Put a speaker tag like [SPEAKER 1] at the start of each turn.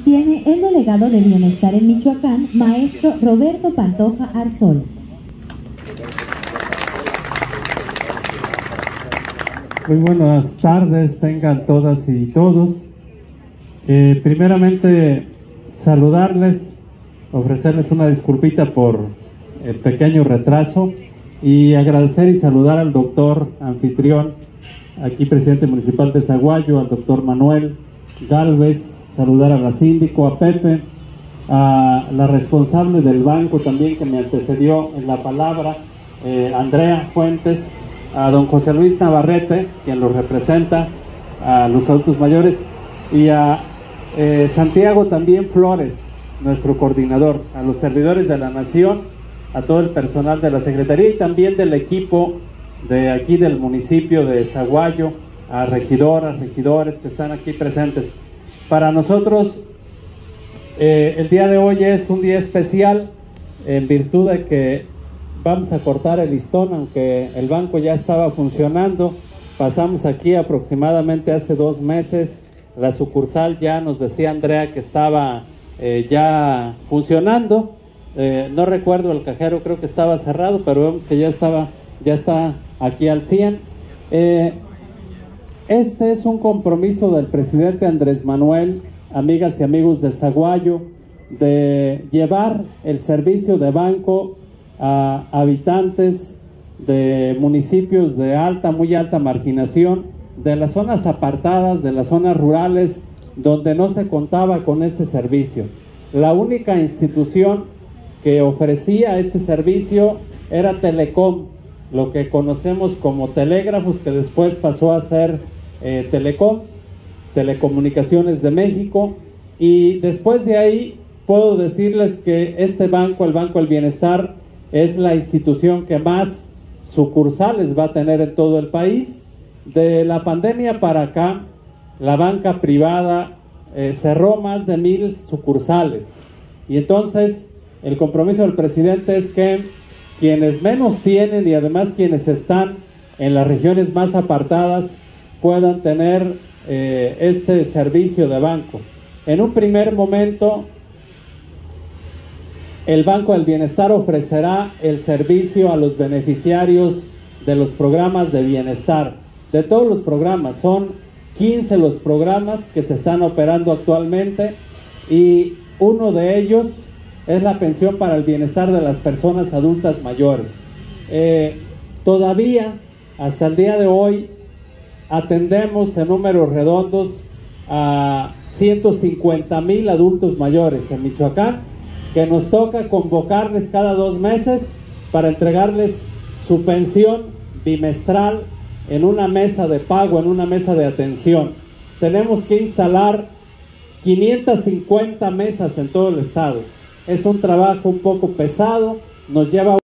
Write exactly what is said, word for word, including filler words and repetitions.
[SPEAKER 1] tiene el delegado de Bienestar en Michoacán, maestro Roberto Pantoja Arzol.
[SPEAKER 2] Muy buenas tardes, tengan todas y todos. Eh, primeramente, saludarles, ofrecerles una disculpita por el pequeño retraso y agradecer y saludar al doctor anfitrión, aquí presidente municipal de Zaguayo, al doctor Manuel Galvez, saludar a la síndico, a Pepe, a la responsable del banco también que me antecedió en la palabra, eh, Andrea Fuentes, a don José Luis Navarrete, quien los representa, a los adultos mayores, y a eh, Santiago también Flores, nuestro coordinador, a los servidores de la Nación, a todo el personal de la Secretaría y también del equipo de aquí del municipio de Zaguayo, a regidoras, regidores que están aquí presentes. Para nosotros eh, el día de hoy es un día especial en virtud de que vamos a cortar el listón, aunque el banco ya estaba funcionando. Pasamos aquí aproximadamente hace dos meses, la sucursal ya nos decía Andrea que estaba eh, ya funcionando. Eh, no recuerdo el cajero, creo que estaba cerrado, pero vemos que ya estaba, ya está aquí al cien. Eh, este es un compromiso del presidente Andrés Manuel, amigas y amigos de Zaguayo, de llevar el servicio de banco a habitantes de municipios de alta, muy alta marginación, de las zonas apartadas, de las zonas rurales, donde no se contaba con este servicio. La única institución que ofrecía este servicio era Telecom, lo que conocemos como Telégrafos, que después pasó a ser eh, Telecom, Telecomunicaciones de México, y después de ahí puedo decirles que este banco, el Banco del Bienestar, es la institución que más sucursales va a tener en todo el país. De la pandemia para acá, la banca privada eh, cerró más de mil sucursales, y entonces el compromiso del presidente es que quienes menos tienen y además quienes están en las regiones más apartadas puedan tener eh, este servicio de banco. En un primer momento, el Banco del Bienestar ofrecerá el servicio a los beneficiarios de los programas de bienestar. De todos los programas, son quince los programas que se están operando actualmente, y uno de ellos es la pensión para el bienestar de las personas adultas mayores. Eh, todavía, hasta el día de hoy, atendemos en números redondos a ciento cincuenta mil adultos mayores en Michoacán, que nos toca convocarles cada dos meses para entregarles su pensión bimestral en una mesa de pago, en una mesa de atención. Tenemos que instalar quinientas cincuenta mesas en todo el estado. Es un trabajo un poco pesado, nos lleva